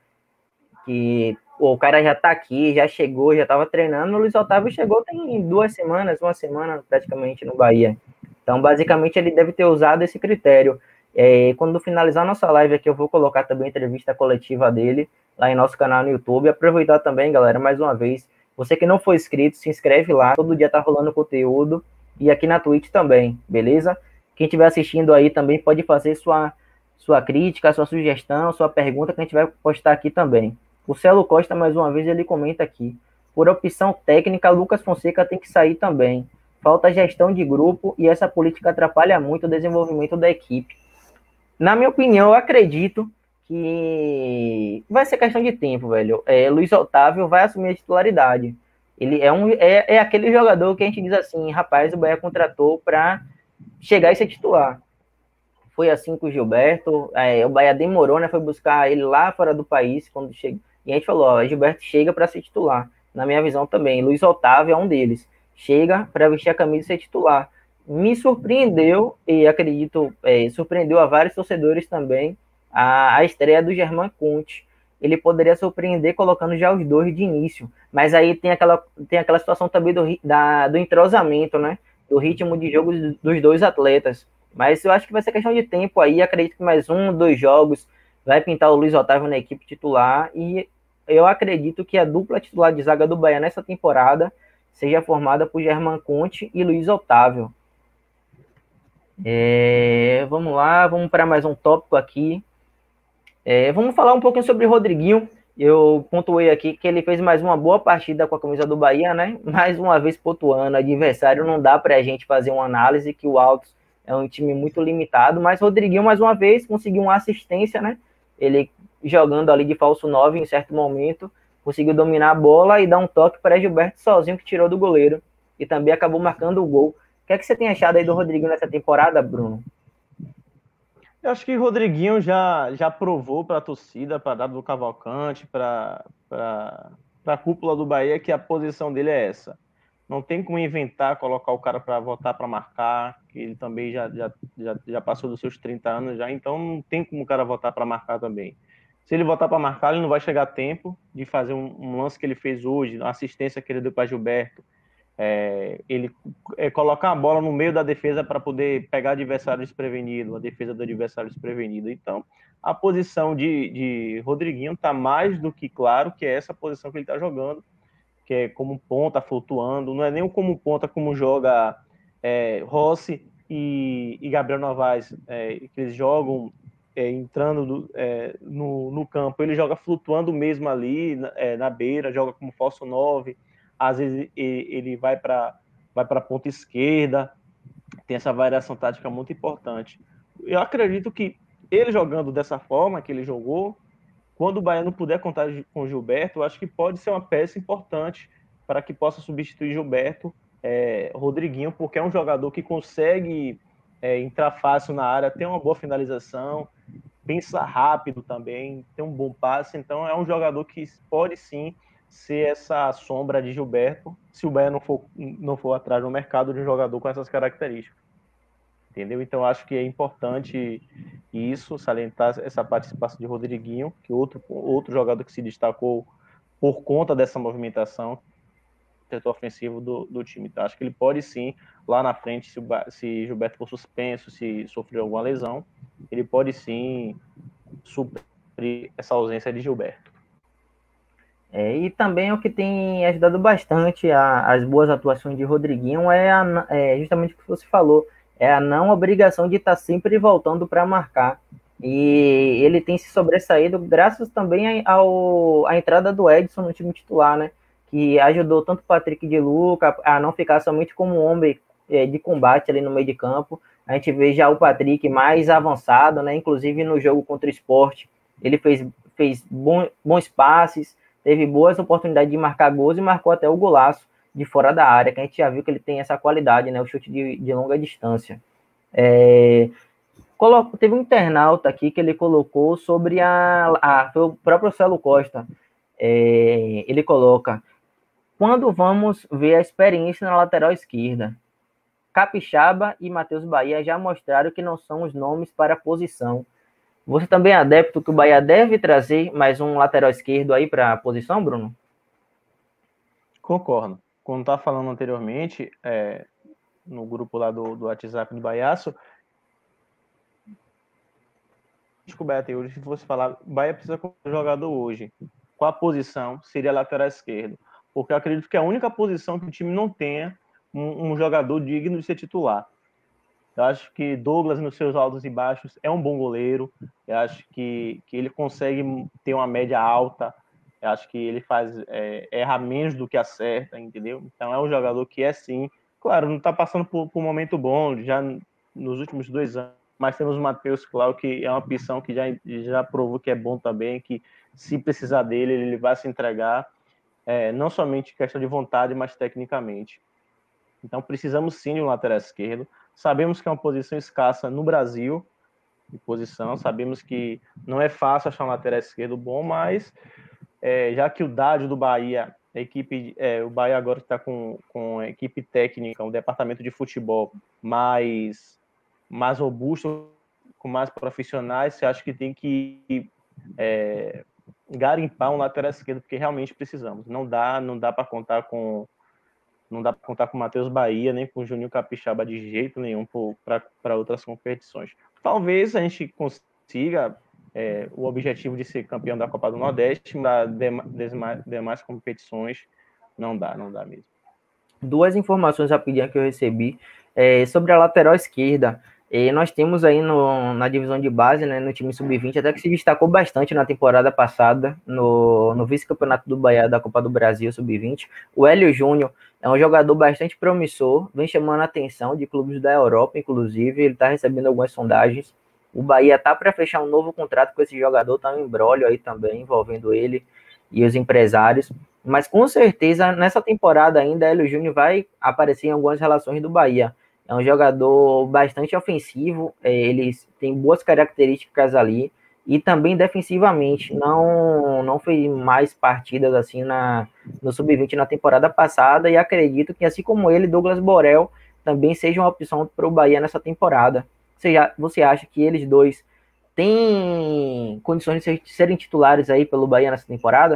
que o cara já tá aqui, já chegou, já estava treinando. O Luiz Otávio chegou tem duas semanas, uma semana praticamente no Bahia. Então, basicamente, ele deve ter usado esse critério. É, quando finalizar nossa live aqui, eu vou colocar também a entrevista coletiva dele lá em nosso canal no YouTube. Aproveitar também, galera, mais uma vez, você que não for inscrito, se inscreve lá. Todo dia tá rolando conteúdo. E aqui na Twitch também, beleza? Quem estiver assistindo aí também pode fazer sua, sua crítica, sua sugestão, sua pergunta, que a gente vai postar aqui também. O Celo Costa, mais uma vez, ele comenta aqui. Por opção técnica, Lucas Fonseca tem que sair também. Falta gestão de grupo e essa política atrapalha muito o desenvolvimento da equipe. Na minha opinião, eu acredito que vai ser questão de tempo, velho. É, Luiz Otávio vai assumir a titularidade. Ele é, um, é, é aquele jogador que a gente diz assim, rapaz, o Bahia contratou para chegar e ser titular. Foi assim com o Gilberto, é, o Bahia demorou, né? Foi buscar ele lá fora do país, quando chega. E a gente falou, ó, Gilberto chega para ser titular. Na minha visão também, Luiz Otávio é um deles. Chega para vestir a camisa e ser titular. Me surpreendeu, e acredito, é, surpreendeu a vários torcedores também, a, a estreia do Germán Conte. Ele poderia surpreender colocando já os dois de início, mas aí tem aquela, tem aquela situação também do, da, do entrosamento, né? Do ritmo de jogo dos dois atletas. Mas eu acho que vai ser questão de tempo aí, acredito que mais um, dois jogos vai pintar o Luiz Otávio na equipe titular, e eu acredito que a dupla titular de zaga do Bahia nessa temporada seja formada por Germán Conte e Luiz Otávio. É, vamos lá, vamos para mais um tópico aqui. É, vamos falar um pouquinho sobre o Rodriguinho. Eu pontuei aqui que ele fez mais uma boa partida com a camisa do Bahia, né? Mais uma vez pontuando, adversário, não dá para a gente fazer uma análise que o Altos é um time muito limitado, mas Rodriguinho mais uma vez conseguiu uma assistência, né? Ele jogando ali de falso nove em certo momento, conseguiu dominar a bola e dar um toque para Gilberto sozinho, que tirou do goleiro, e também acabou marcando o gol. O que é que você tem achado aí do Rodriguinho nessa temporada, Bruno? Eu acho que o Rodriguinho já, já provou para a torcida, para Dado do Cavalcante, para a cúpula do Bahia, que a posição dele é essa. Não tem como inventar, colocar o cara para voltar para marcar, que ele também já, já, já, já passou dos seus trinta anos já, então não tem como o cara voltar para marcar também. Se ele voltar para marcar, ele não vai chegar a tempo de fazer um, um lance que ele fez hoje, uma assistência que ele deu para Gilberto, é, ele é, colocar a bola no meio da defesa para poder pegar o adversário desprevenido, a defesa do adversário desprevenido. Então, a posição de, de Rodriguinho está mais do que claro que é essa posição que ele está jogando, que é como ponta, flutuando, não é nem como ponta como joga é, Rossi e, e Gabriel Novaes, é, que eles jogam é, entrando do, é, no, no campo, ele joga flutuando mesmo ali é, na beira, joga como falso nove, às vezes ele vai para vai para a ponta esquerda, tem essa variação tática muito importante. Eu acredito que ele jogando dessa forma que ele jogou, quando o Bahia não puder contar com o Gilberto, eu acho que pode ser uma peça importante para que possa substituir Gilberto, é, Rodriguinho, porque é um jogador que consegue é, entrar fácil na área, tem uma boa finalização, pensa rápido também, tem um bom passe, então é um jogador que pode sim ser essa sombra de Gilberto, se o Bahia não for, não for atrás no mercado de um jogador com essas características. Entendeu? Então, acho que é importante isso, salientar essa participação de Rodriguinho, que outro, outro jogador que se destacou por conta dessa movimentação, setor ofensivo do, do time. Então, acho que ele pode sim, lá na frente, se, se Gilberto for suspenso, se sofrer alguma lesão, ele pode sim suprir essa ausência de Gilberto. É, e também o que tem ajudado bastante a, as boas atuações de Rodriguinho é, a, é justamente o que você falou, é a não obrigação de estar sempre voltando para marcar. E ele tem se sobressaído graças também ao, à entrada do Edson no time titular, né? Que ajudou tanto o Patrick de Luca a não ficar somente como um homem é, de combate ali no meio de campo. A gente vê já o Patrick mais avançado, né? Inclusive no jogo contra o Sport, ele fez, fez bom, bons passes, teve boas oportunidades de marcar gols e marcou até o golaço de fora da área, que a gente já viu que ele tem essa qualidade, né? O chute de, de longa distância. É, colo, teve um internauta aqui que ele colocou sobre a... a foi o próprio Celo Costa. É, ele coloca: quando vamos ver a experiência na lateral esquerda? Capixaba e Matheus Bahia já mostraram que não são os nomes para a posição. Você também é adepto que o Bahia deve trazer mais um lateral esquerdo aí para a posição, Bruno? Concordo. Como estava falando anteriormente, é, no grupo lá do, do WhatsApp do Baiaço, descoberta hoje, se fosse falar, o Bahia precisa de um jogador hoje. Qual a posição? Seria lateral esquerdo. Porque eu acredito que é a única posição que o time não tenha um, um jogador digno de ser titular. Eu acho que Douglas, nos seus altos e baixos, é um bom goleiro. Eu acho que, que ele consegue ter uma média alta. Eu acho que ele faz é, erra menos do que acerta, entendeu? Então é um jogador que é sim, claro, não está passando por, por um momento bom, já nos últimos dois anos, mas temos o Matheus, claro, que é uma opção que já, já provou que é bom também, que se precisar dele, ele vai se entregar, é, não somente questão de vontade, mas tecnicamente. Então precisamos sim de um lateral esquerdo. Sabemos que é uma posição escassa no Brasil, de posição, sabemos que não é fácil achar um lateral esquerdo bom, mas É, já que o Dádio do Bahia, a equipe, é, o Bahia agora está com, com a equipe técnica, um departamento de futebol mais, mais robusto, com mais profissionais, você acha que tem que é, garimpar um lateral esquerdo, porque realmente precisamos. Não dá, não dá para contar com não dá para contar com o Matheus Bahia, nem com o Juninho Capixaba de jeito nenhum para outras competições. Talvez a gente consiga É, o objetivo de ser campeão da Copa do Nordeste, das demais, demais competições, não dá, não dá mesmo. Duas informações rapidinho que eu recebi é, sobre a lateral esquerda. E nós temos aí no, na divisão de base, né, no time sub vinte, até que se destacou bastante na temporada passada, no, no vice-campeonato do Bahia da Copa do Brasil sub vinte. O Hélio Júnior é um jogador bastante promissor, vem chamando a atenção de clubes da Europa, inclusive, ele está recebendo algumas sondagens. O Bahia tá para fechar um novo contrato com esse jogador, tá um embrólio aí também envolvendo ele e os empresários. Mas com certeza nessa temporada ainda Hélio Júnior vai aparecer em algumas relações do Bahia. É um jogador bastante ofensivo, é, ele tem boas características ali, e também defensivamente, não, não fez mais partidas assim na, no sub vinte na temporada passada, e acredito que, assim como ele, Douglas Borel também seja uma opção para o Bahia nessa temporada. Você, já, você acha que eles dois têm condições de, ser, de serem titulares aí pelo Bahia nessa temporada?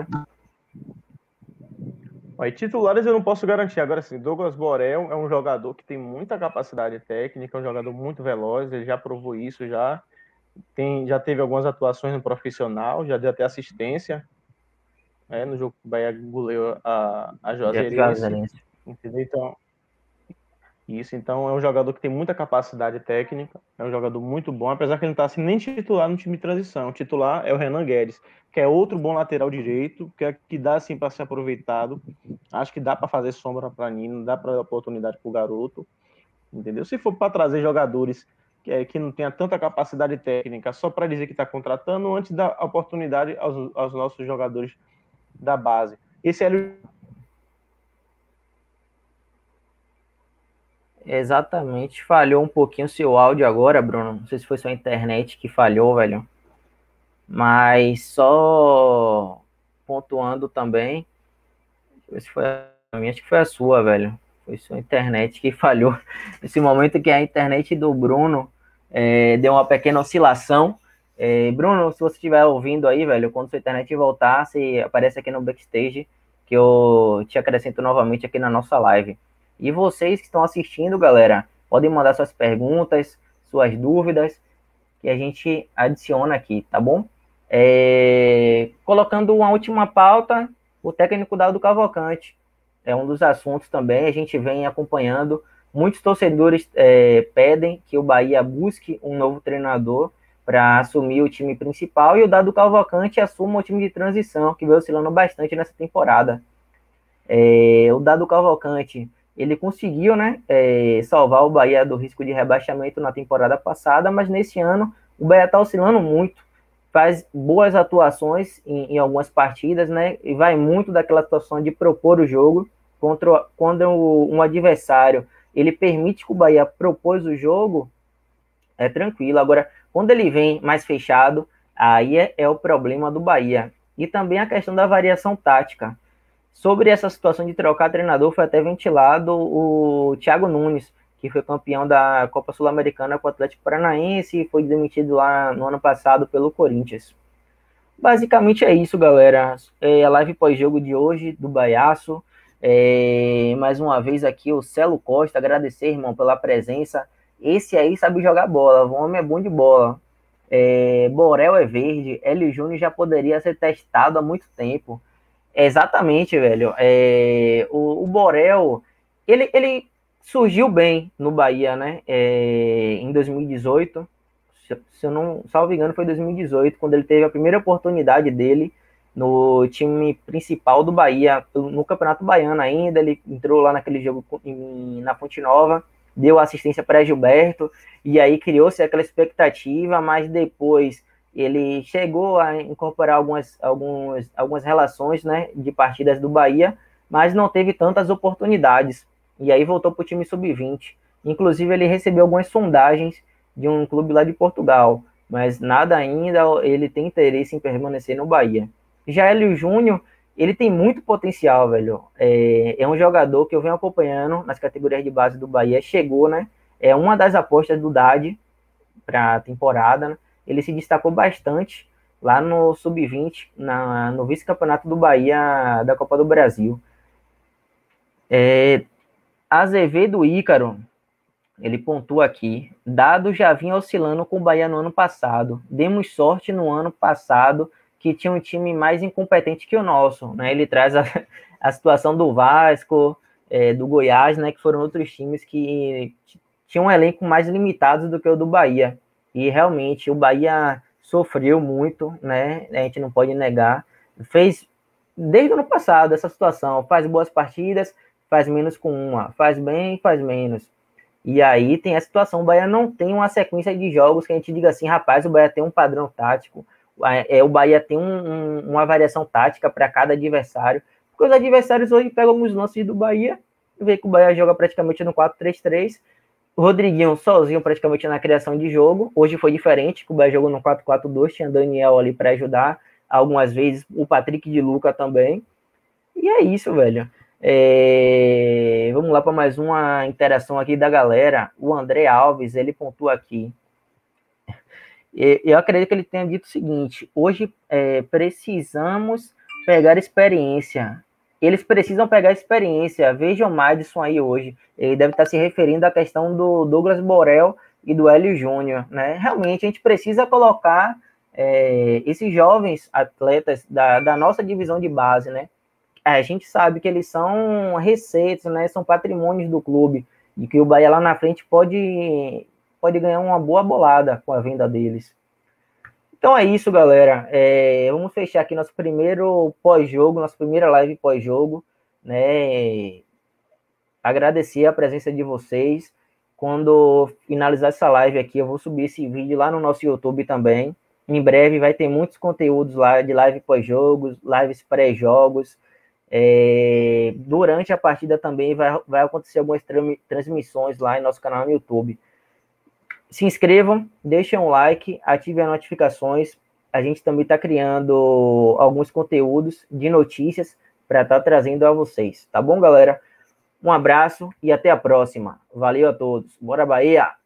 Aí, titulares eu não posso garantir. Agora sim, Douglas Borel é um jogador que tem muita capacidade técnica, é um jogador muito veloz, ele já provou isso, já tem, já teve algumas atuações no profissional, já deu até assistência, né, no jogo que o Bahia goleou a, a Juazeirense, entendeu? Então, isso, então é um jogador que tem muita capacidade técnica, é um jogador muito bom, apesar que ele não está assim, nem titular no time de transição. O titular é o Renan Guedes, que é outro bom lateral direito, que, é, que dá assim para ser aproveitado. Acho que dá para fazer sombra para Nino, dá para dar oportunidade para o garoto, entendeu? Se for para trazer jogadores que, é, que não tenha tanta capacidade técnica, só para dizer que está contratando, antes dá oportunidade aos, aos nossos jogadores da base. Esse é Exatamente, falhou um pouquinho o seu áudio agora, Bruno. Não sei se foi sua internet que falhou, velho. Mas só pontuando também, deixa eu ver se foi a minha, acho que foi a sua, velho. Foi sua internet que falhou. Nesse momento que a internet do Bruno é, deu uma pequena oscilação. É, Bruno, se você estiver ouvindo aí, velho, quando sua internet voltar, você aparece aqui no backstage, que eu te acrescento novamente aqui na nossa live. E vocês que estão assistindo, galera, podem mandar suas perguntas, suas dúvidas, que a gente adiciona aqui, tá bom? É... Colocando uma última pauta, o técnico Dado Cavalcante. É um dos assuntos também, a gente vem acompanhando. Muitos torcedores é, pedem que o Bahia busque um novo treinador para assumir o time principal, e o Dado Cavalcante assuma o time de transição, que veio oscilando bastante nessa temporada. É... O Dado Cavalcante... ele conseguiu, né, é, salvar o Bahia do risco de rebaixamento na temporada passada, mas nesse ano o Bahia está oscilando muito, faz boas atuações em, em algumas partidas, né, e vai muito daquela situação de propor o jogo, contra, quando um adversário ele permite que o Bahia propôs o jogo, é tranquilo. Agora, quando ele vem mais fechado, aí é, é o problema do Bahia. E também a questão da variação tática. Sobre essa situação de trocar treinador, foi até ventilado o Thiago Nunes, que foi campeão da Copa Sul-Americana com o Atlético Paranaense e foi demitido lá no ano passado pelo Corinthians. Basicamente é isso, galera. É a live pós-jogo de hoje do Baiaço. É, mais uma vez aqui o Celo Costa, agradecer, irmão, pela presença. Esse aí sabe jogar bola, o homem é bom de bola. É, Borel é verde, Hélio Júnior já poderia ser testado há muito tempo. Exatamente, velho. É, o, o Borel, ele, ele surgiu bem no Bahia, né? É, em dois mil e dezoito, se, se eu não salvo engano, foi dois mil e dezoito, quando ele teve a primeira oportunidade dele no time principal do Bahia, no Campeonato Baiano ainda. Ele entrou lá naquele jogo em, na Fonte Nova, deu assistência para Gilberto, e aí criou-se aquela expectativa, mas depois ele chegou a incorporar algumas, algumas, algumas relações, né, de partidas do Bahia, mas não teve tantas oportunidades. E aí voltou para o time sub vinte. Inclusive, ele recebeu algumas sondagens de um clube lá de Portugal, mas nada ainda, ele tem interesse em permanecer no Bahia. Já Hélio Júnior, ele tem muito potencial, velho. É, é um jogador que eu venho acompanhando nas categorias de base do Bahia. Chegou, né? É uma das apostas do D A D para a temporada, né? Ele se destacou bastante lá no sub vinte, na, no vice-campeonato do Bahia da Copa do Brasil. É, Azevedo Ícaro, ele pontua aqui: Dado já vinha oscilando com o Bahia no ano passado. Demos sorte no ano passado que tinha um time mais incompetente que o nosso, né? Ele traz a, a situação do Vasco, é, do Goiás, né? Que foram outros times que tinham um elenco mais limitado do que o do Bahia. E realmente o Bahia sofreu muito, né? A gente não pode negar. Fez desde o ano passado essa situação: faz boas partidas, faz menos com uma, faz bem, faz menos. E aí tem a situação: o Bahia não tem uma sequência de jogos que a gente diga assim, rapaz, o Bahia tem um padrão tático, é, o Bahia tem um, um, uma variação tática para cada adversário, porque os adversários hoje pegam alguns lances do Bahia, vê que o Bahia joga praticamente no quatro três três, O Rodriguinho sozinho praticamente na criação de jogo. Hoje foi diferente, o Bahia jogou no quatro quatro dois, tinha Daniel ali para ajudar, algumas vezes o Patrick de Luca também. E é isso, velho. É... Vamos lá para mais uma interação aqui da galera. O André Alves, ele pontua aqui. Eu acredito que ele tenha dito o seguinte: hoje é, precisamos pegar experiência. Eles precisam pegar experiência. Vejam o Madison aí hoje. Ele deve estar se referindo à questão do Douglas Borel e do Hélio Júnior, né? Realmente a gente precisa colocar é, esses jovens atletas da, da nossa divisão de base, né? A gente sabe que eles são receitas, né? São patrimônios do clube, e que o Bahia lá na frente pode, pode ganhar uma boa bolada com a venda deles. Então é isso, galera. É, vamos fechar aqui nosso primeiro pós-jogo, nossa primeira live pós-jogo, né? Agradecer a presença de vocês. Quando finalizar essa live aqui, eu vou subir esse vídeo lá no nosso YouTube também. Em breve vai ter muitos conteúdos lá de live pós-jogos, lives pré-jogos. É, durante a partida também vai, vai acontecer algumas transmissões lá em nosso canal no YouTube. Se inscrevam, deixem um like, ativem as notificações. A gente também está criando alguns conteúdos de notícias para estar tá trazendo a vocês. Tá bom, galera? Um abraço e até a próxima. Valeu a todos. Bora, Bahia!